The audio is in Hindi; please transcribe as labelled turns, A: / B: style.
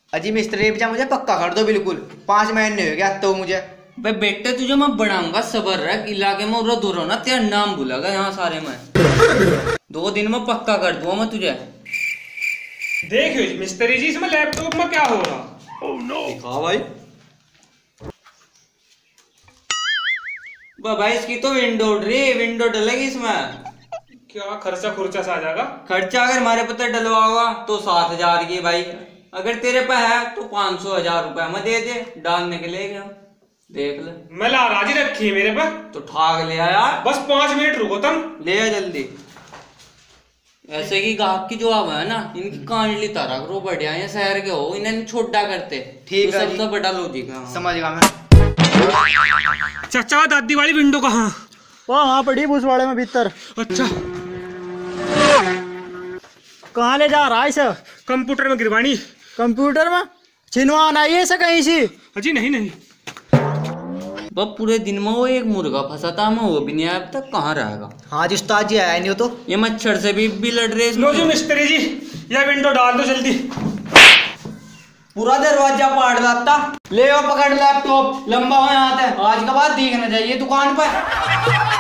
A: अजी मिस्त्री भैया मुझे पक्का कर दो बिल्कुल, 5 महीने हो गया तो मुझे।
B: भाई बेटे तुझे मैं बढ़ाऊंगा, सबर रख। इलाके में उरा दूर ना तेरा नाम भूलेगा यहाँ सारे में। 2 दिन में पक्का कर दूंगा मैं तुझे।
C: देख मिस्त्री जी, इसमें लैपटॉप में क्या हो रहा?
A: Oh no. हाँ भाई।
B: भाई इसकी तो विंडो उड़ रही, विंडो डलेगी इसमें।
C: क्या खर्चा खुर्चा सा आ जाएगा?
B: खर्चा अगर हमारे पता डलवाओगा तो 7,000 की भाई, अगर तेरे पे है तो 500,000 रुपए में दे दे, डालने के लिए गया। देख ले,
C: मैं ला राजी रखी है मेरे पे।
B: तो ठाक ले आया।
C: बस 5 मिनट रुको तुम।
B: ले आ जल्दी। ऐसे की गाहक की जो आवा है ना, इनकी कांडली तारा करो, बढ़िया है शहर के हो, इन्हें छोटा करते।
A: ठीक है,
B: सबसे बड़ा लॉजिक है।
A: समझ गया मैं।
C: चाचा दादी वाली विंडो कहाँ?
D: वहाँ पड़ी भूसवाड़े में भीतर।
C: अच्छा,
D: कहाँ ले जा रहा है इसे?
C: कंप्यूटर में गिरवानी।
D: कंप्यूटर में छिनवाना है इसे कहीं से?
C: अजी नहीं नहीं।
B: बस पूरे दिन में वो एक मुर्गा फंसा था, मैं वो भी नहीं आया अब तक। कहाँ रहेगा?
A: हाँ जी उस्ताद जी आया नहीं हो तो।
B: ये मच्छर से भी लड़ रहे
C: लो जी मिस्त्री जी, यह विंडो डाल दो जल्दी।
B: पूरा दरवाजा पाड़ देता। ले वो पकड़ लैपटॉप, लंबा हो यहाँ से, आज के बाद दिखना चाहिए दुकान पर।